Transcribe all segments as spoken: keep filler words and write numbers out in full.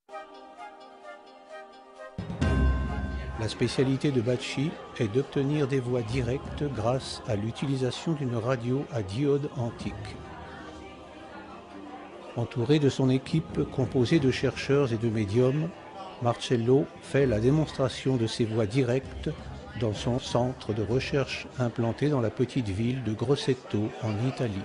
La spécialité de Bacci est d'obtenir des voix directes grâce à l'utilisation d'une radio à diode antique. Entouré de son équipe composée de chercheurs et de médiums, Marcello fait la démonstration de ses voix directes dans son centre de recherche implanté dans la petite ville de Grosseto en Italie.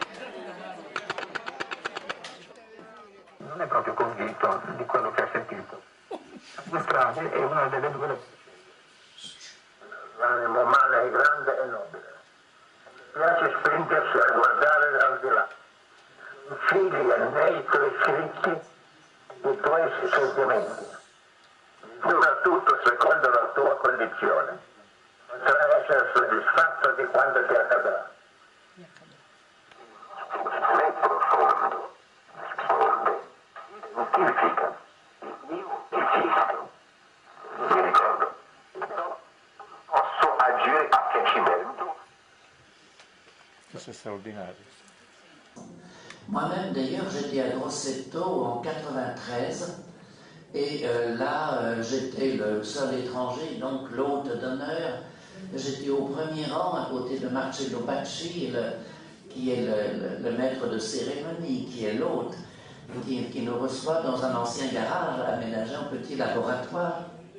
Non è proprio convinto di quello che ha sentito. La strada è una delle due. L'animo umano è grande e nobile. Piace spingersi a guardare al di là. Figli e nei tuoi scritti, i tuoi sentimenti. Soprattutto secondo la tua condizione. Potrai essere soddisfatto di quanto ti accadrà. È profondo, risponde, identifica, il mio esisto. Mi ricordo, posso agire a piacimento. C'est straordinario. Moi-même, d'ailleurs, j'étais à Grosseto en quatre-vingt-treize et euh, là, euh, j'étais le seul étranger, donc l'hôte d'honneur. J'étais au premier rang à côté de Marcello Bacci, le, qui est le, le, le maître de cérémonie, qui est l'hôte, qui, qui nous reçoit dans un ancien garage aménagé en petit laboratoire.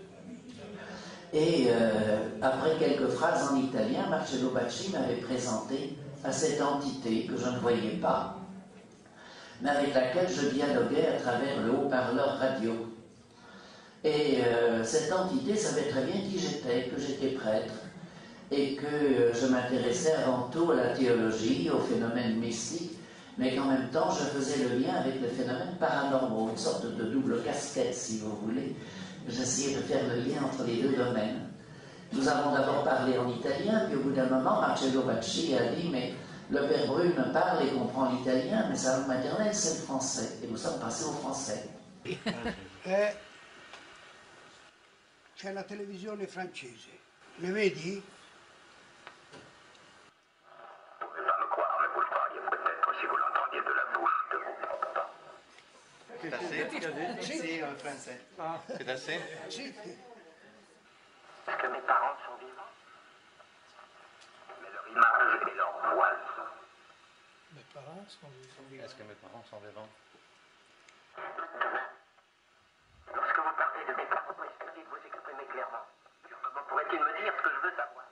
Et euh, après quelques phrases en italien, Marcello Bacci m'avait présenté à cette entité que je ne voyais pas, mais avec laquelle je dialoguais à travers le haut-parleur radio. Et euh, cette entité savait très bien qui j'étais, que j'étais prêtre, et que euh, je m'intéressais avant tout à la théologie, aux phénomènes mystiques, mais qu'en même temps je faisais le lien avec les phénomènes paranormaux, une sorte de double casquette si vous voulez. J'essayais de faire le lien entre les deux domaines. Nous avons d'abord parlé en italien, puis au bout d'un moment, Marcello Bacci a dit « mais le père Brune parle et comprend l'italien, mais sa langue maternelle c'est le français. » Et nous sommes passés au français. Eh, c'è la televisione francese, le vedi? Vous pouvez pas me croire, mais vous le croiriez peut-être si vous l'entendiez de la bouche de vos propres parents. C'est assez? Sì. Sì, en français. C'est assez? Sì. Est-ce que mes parents sont vivants? Mais leur image et leur voix le sont. Mes parents sont vivants. Est-ce que mes parents sont vivants? Demain, lorsque vous parlez de mes parents, essayez de vous exprimer clairement. Comment pourrait-il me dire ce que je veux savoir?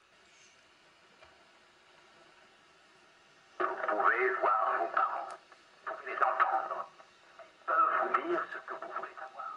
Vous pouvez voir vos parents, vous pouvez les entendre. Ils peuvent vous dire ce que vous voulez savoir.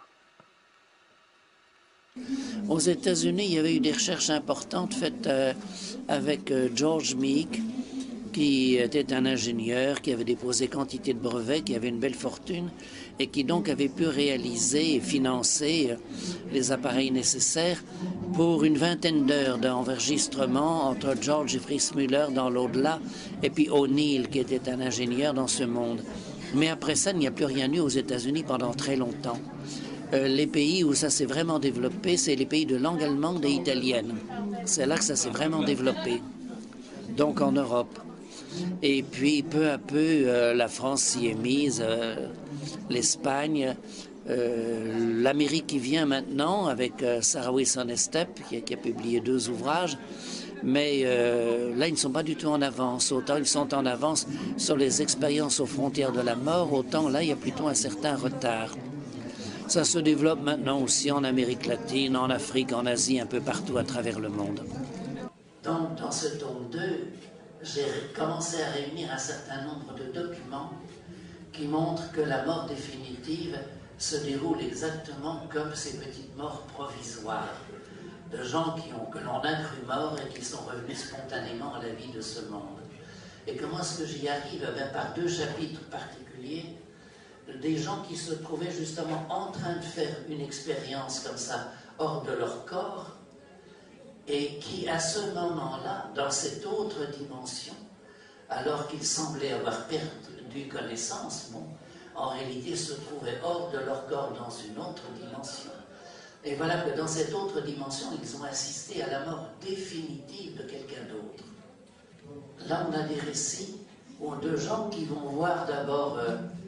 Aux États-Unis, il y avait eu des recherches importantes faites euh, avec euh, George Meek, qui était un ingénieur, qui avait déposé quantité de brevets, qui avait une belle fortune, et qui donc avait pu réaliser et financer euh, les appareils nécessaires pour une vingtaine d'heures d'enregistrement entre George et Fritz Müller dans l'au-delà, et puis O'Neill, qui était un ingénieur dans ce monde. Mais après ça, il n'y a plus rien eu aux États-Unis pendant très longtemps. Euh, les pays où ça s'est vraiment développé, c'est les pays de langue allemande et italienne. C'est là que ça s'est vraiment développé, donc en Europe. Et puis, peu à peu, euh, la France s'y est mise, euh, l'Espagne, euh, l'Amérique qui vient maintenant, avec euh, Sarah Wilson Estep, qui, qui a publié deux ouvrages. Mais euh, là, ils ne sont pas du tout en avance. Autant ils sont en avance sur les expériences aux frontières de la mort, autant là, il y a plutôt un certain retard. Ça se développe maintenant aussi en Amérique latine, en Afrique, en Asie, un peu partout à travers le monde. Donc, dans ce tome deux, j'ai commencé à réunir un certain nombre de documents qui montrent que la mort définitive se déroule exactement comme ces petites morts provisoires, de gens qui ont, que l'on a cru morts et qui sont revenus spontanément à la vie de ce monde. Et comment est-ce que j'y arrive? Eh bien, par deux chapitres particuliers, des gens qui se trouvaient justement en train de faire une expérience comme ça, hors de leur corps, et qui, à ce moment-là, dans cette autre dimension, alors qu'ils semblaient avoir perdu connaissance, bon, en réalité se trouvaient hors de leur corps dans une autre dimension. Et voilà que dans cette autre dimension, ils ont assisté à la mort définitive de quelqu'un d'autre. Là, on a des récits de gens qui vont voir d'abord euh,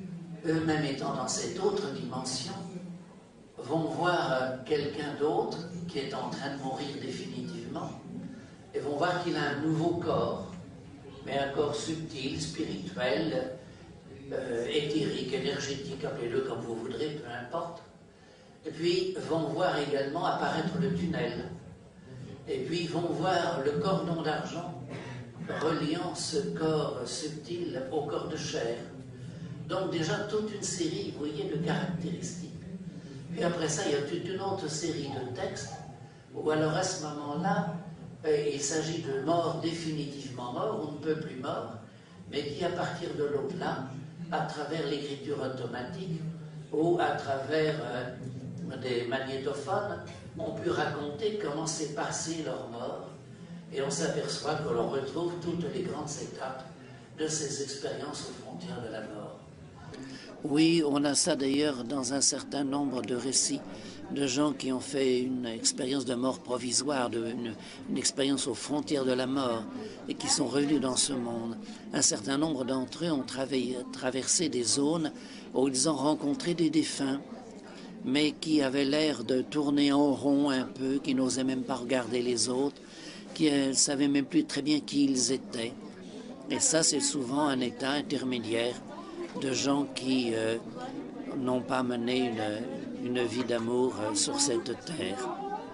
eux-mêmes étant dans cette autre dimension, vont voir quelqu'un d'autre qui est en train de mourir définitivement et vont voir qu'il a un nouveau corps, mais un corps subtil, spirituel, euh, éthérique, énergétique, appelez-le comme vous voudrez, peu importe. Et puis vont voir également apparaître le tunnel. Et puis vont voir le cordon d'argent reliant ce corps subtil au corps de chair. Donc déjà toute une série, vous voyez, de caractéristiques. Puis après ça, il y a toute une autre série de textes où alors à ce moment-là, euh, il s'agit de morts définitivement morts, on ne peut plus mort, mais qui à partir de l'au-delà, à travers l'écriture automatique ou à travers euh, des magnétophones, ont pu raconter comment s'est passé leur mort. Et on s'aperçoit que l'on retrouve toutes les grandes étapes de ces expériences aux frontières de la mort. Oui, on a ça d'ailleurs dans un certain nombre de récits de gens qui ont fait une expérience de mort provisoire, de, une, une expérience aux frontières de la mort et qui sont revenus dans ce monde. Un certain nombre d'entre eux ont traversé des zones où ils ont rencontré des défunts, mais qui avaient l'air de tourner en rond un peu, qui n'osaient même pas regarder les autres, qui ne savaient même plus très bien qui ils étaient. Et ça, c'est souvent un état intermédiaire de gens qui euh, n'ont pas mené une, une vie d'amour euh, sur cette terre.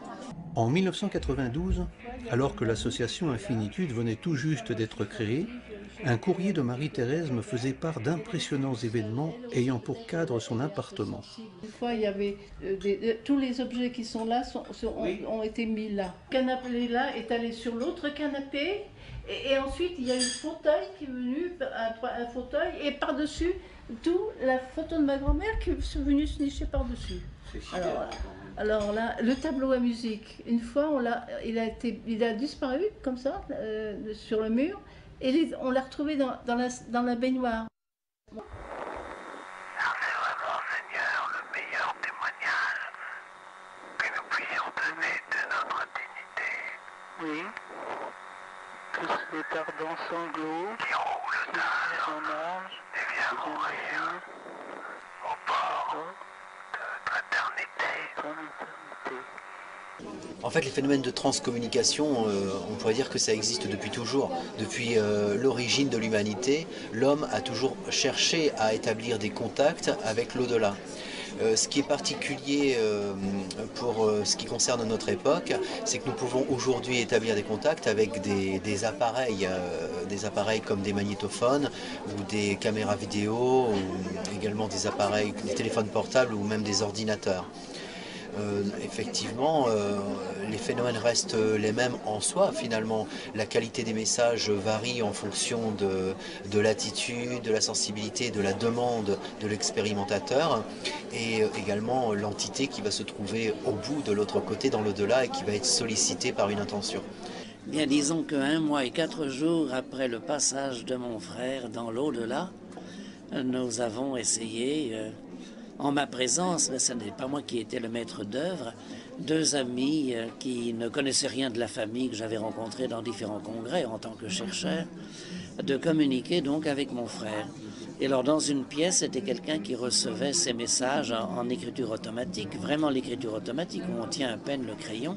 En mille neuf cent quatre-vingt-douze, alors que l'association Infinitude venait tout juste d'être créée, un courrier de Marie-Thérèse me faisait part d'impressionnants événements ayant pour cadre son appartement. Une fois, il y avait euh, des, de, tous les objets qui sont là sont, sont, oui. ont, ont été mis là. Le canapé là est allé sur l'autre canapé. Et, et ensuite, il y a eu le fauteuil qui est venu, un, un fauteuil, et par-dessus, tout la photo de ma grand-mère qui est venue se nicher par-dessus. Alors, alors là, le tableau à musique, une fois, on l'a, il, a été, il a disparu comme ça, euh, sur le mur, et les, on l'a retrouvé dans, dans, la, dans la baignoire. C'est vraiment, Seigneur, le meilleur témoignage que nous puissions donner de notre dignité. Oui. Tous ces ardents sanglots qui roulent d'un âge et viendront rire au bord de notre éternité. En fait, les phénomènes de transcommunication, euh, on pourrait dire que ça existe depuis toujours. Depuis euh, l'origine de l'humanité, l'homme a toujours cherché à établir des contacts avec l'au-delà. Euh, ce qui est particulier euh, pour euh, ce qui concerne notre époque, c'est que nous pouvons aujourd'hui établir des contacts avec des, des appareils, euh, des appareils comme des magnétophones ou des caméras vidéo, ou également des appareils, des téléphones portables ou même des ordinateurs. Euh, effectivement, euh, les phénomènes restent les mêmes en soi finalement. La qualité des messages varie en fonction de, de l'attitude, de la sensibilité, de la demande de l'expérimentateur et également l'entité qui va se trouver au bout de l'autre côté dans l'au-delà et qui va être sollicitée par une intention. Bien, disons qu'un mois et quatre jours après le passage de mon frère dans l'au-delà, nous avons essayé... Euh, En ma présence, mais ce n'est pas moi qui étais le maître d'œuvre, deux amis euh, qui ne connaissaient rien de la famille que j'avais rencontrée dans différents congrès en tant que chercheur, de communiquer donc avec mon frère. Et alors dans une pièce, c'était quelqu'un qui recevait ces messages en, en écriture automatique, vraiment l'écriture automatique où on tient à peine le crayon.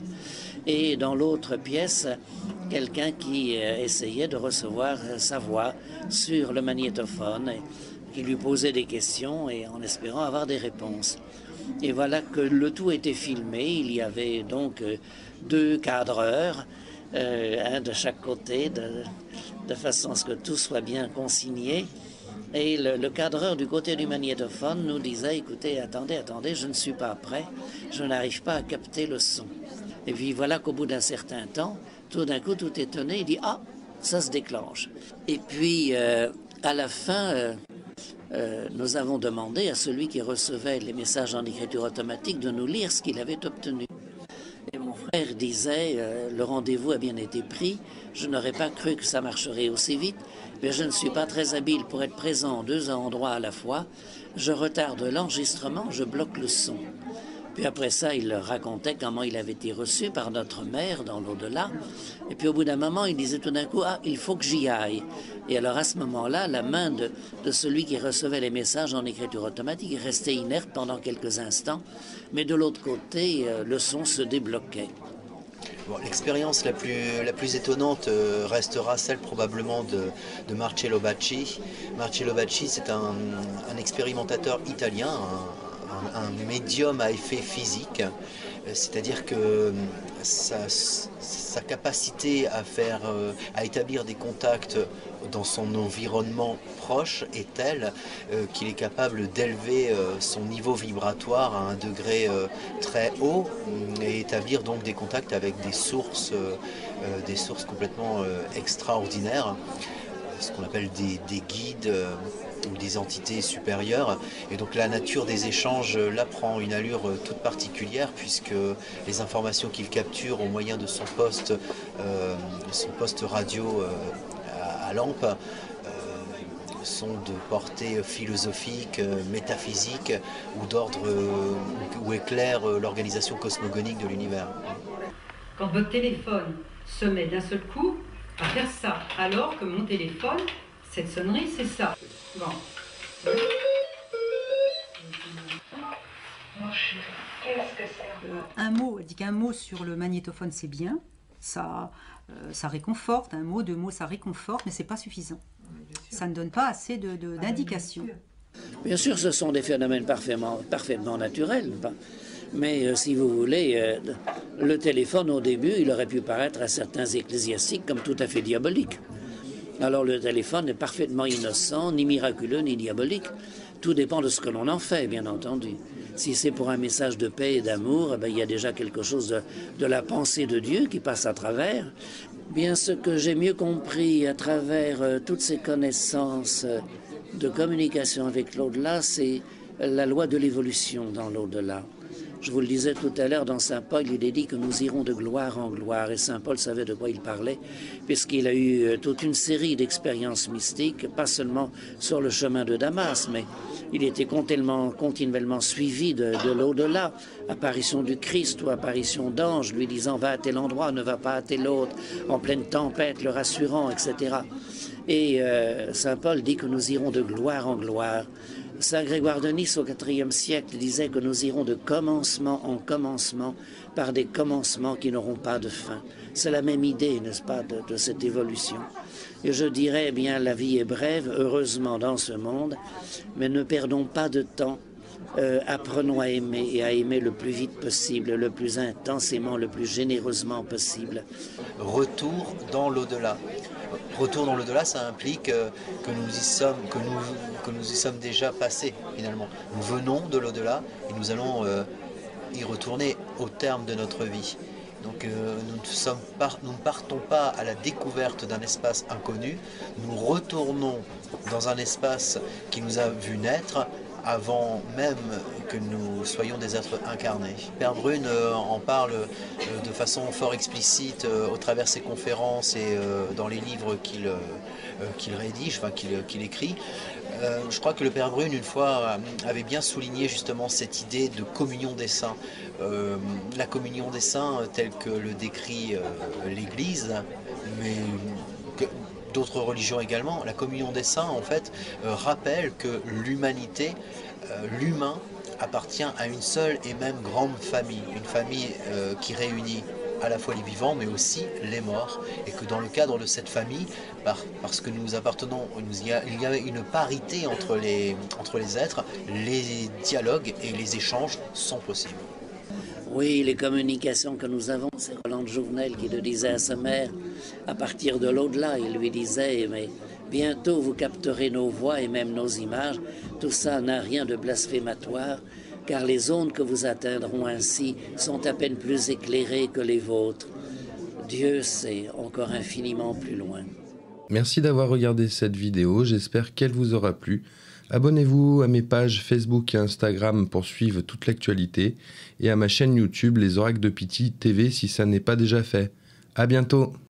Et dans l'autre pièce, quelqu'un qui euh, essayait de recevoir euh, sa voix sur le magnétophone. Et, qui lui posait des questions et en espérant avoir des réponses. Et voilà que le tout était filmé. Il y avait donc deux cadreurs, euh, un de chaque côté, de, de façon à ce que tout soit bien consigné. Et le, le cadreur du côté du magnétophone nous disait, écoutez, attendez, attendez, je ne suis pas prêt, je n'arrive pas à capter le son. Et puis voilà qu'au bout d'un certain temps, tout d'un coup, tout étonné, il dit, ah, ça se déclenche. Et puis, euh, à la fin... Euh, Euh, nous avons demandé à celui qui recevait les messages en écriture automatique de nous lire ce qu'il avait obtenu. Et mon frère disait, euh, le rendez-vous a bien été pris, je n'aurais pas cru que ça marcherait aussi vite, mais je ne suis pas très habile pour être présent en deux endroits à la fois, je retarde l'enregistrement, je bloque le son. Puis après ça, il leur racontait comment il avait été reçu par notre mère dans l'au-delà. Et puis au bout d'un moment, il disait tout d'un coup, ah, il faut que j'y aille. Et alors à ce moment-là, la main de, de celui qui recevait les messages en écriture automatique restait inerte pendant quelques instants. Mais de l'autre côté, euh, le son se débloquait. Bon, l'expérience la plus, la plus étonnante euh, restera celle probablement de, de Marcello Bacci. Marcello Bacci, c'est un, un expérimentateur italien, un, un, un médium à effet physique. C'est-à-dire que sa, sa capacité à, faire, à établir des contacts dans son environnement proche est telle euh, qu'il est capable d'élever euh, son niveau vibratoire à un degré euh, très haut et établir donc des contacts avec des sources, euh, des sources complètement euh, extraordinaires, ce qu'on appelle des, des guides euh, ou des entités supérieures. Et donc la nature des échanges là prend une allure euh, toute particulière, puisque les informations qu'il capture au moyen de son poste, euh, son poste radio euh, à, à lampe euh, sont de portée philosophique, euh, métaphysique ou d'ordre euh, ou éclairent euh, l'organisation cosmogonique de l'univers. Quand votre téléphone se met d'un seul coup à faire ça, alors que mon téléphone, cette sonnerie, c'est ça. Bon. Euh, un mot, elle dit qu'un mot sur le magnétophone, c'est bien. Ça, euh, ça réconforte. Un mot, deux mots, ça réconforte, mais c'est pas suffisant. Ça ne donne pas assez de, de, d'indications. Bien sûr, ce sont des phénomènes parfaitement, parfaitement naturels. Mais euh, si vous voulez, euh, le téléphone, au début, il aurait pu paraître à certains ecclésiastiques comme tout à fait diabolique. Alors le téléphone est parfaitement innocent, ni miraculeux, ni diabolique. Tout dépend de ce que l'on en fait, bien entendu. Si c'est pour un message de paix et d'amour, eh bien, il y a déjà quelque chose de, de la pensée de Dieu qui passe à travers. Bien, ce que j'ai mieux compris à travers euh, toutes ces connaissances euh, de communication avec l'au-delà, c'est la loi de l'évolution dans l'au-delà. Je vous le disais tout à l'heure, dans Saint Paul, il est dit que nous irons de gloire en gloire. Et Saint Paul savait de quoi il parlait, puisqu'il a eu toute une série d'expériences mystiques, pas seulement sur le chemin de Damas, mais il était continuellement, continuellement suivi de, de l'au-delà. Apparition du Christ ou apparition d'anges lui disant « va à tel endroit, ne va pas à tel autre », en pleine tempête, le rassurant, et cetera. Et euh, Saint Paul dit que nous irons de gloire en gloire. Saint Grégoire de Nice au quatrième siècle disait que nous irons de commencement en commencement par des commencements qui n'auront pas de fin. C'est la même idée, n'est-ce pas, de, de cette évolution. Et je dirais, eh bien, la vie est brève, heureusement dans ce monde, mais ne perdons pas de temps. Euh, apprenons à aimer et à aimer le plus vite possible, le plus intensément, le plus généreusement possible. Retour dans l'au-delà. Retour dans l'au-delà, ça implique euh, que nous y sommes, que nous, que nous y sommes déjà passés finalement. Nous venons de l'au-delà et nous allons euh, y retourner au terme de notre vie. Donc euh, nous, ne sommes par, nous ne partons pas à la découverte d'un espace inconnu, nous retournons dans un espace qui nous a vu naître avant même que nous soyons des êtres incarnés. Père Brune euh, en parle euh, de façon fort explicite euh, au travers ses conférences et euh, dans les livres qu'il euh, qu'il rédige, enfin qu'il qu'il écrit. Euh, je crois que le Père Brune, une fois, avait bien souligné justement cette idée de communion des saints. Euh, la communion des saints telle que le décrit euh, l'Église, mais que d'autres religions également, la communion des saints en fait euh, rappelle que l'humanité, euh, l'humain appartient à une seule et même grande famille, une famille euh, qui réunit à la fois les vivants mais aussi les morts, et que dans le cadre de cette famille, par, parce que nous appartenons, nous, il, y a, il y a une parité entre les, entre les êtres, les dialogues et les échanges sont possibles. Oui, les communications que nous avons, c'est Roland de Jouvenel qui le disait à sa mère, à partir de l'au-delà, il lui disait, mais bientôt vous capterez nos voix et même nos images, tout ça n'a rien de blasphématoire, car les ondes que vous atteindront ainsi sont à peine plus éclairées que les vôtres. Dieu sait encore infiniment plus loin. Merci d'avoir regardé cette vidéo, j'espère qu'elle vous aura plu. Abonnez-vous à mes pages Facebook et Instagram pour suivre toute l'actualité et à ma chaîne YouTube Les Oracles de Pity T V si ça n'est pas déjà fait. À bientôt!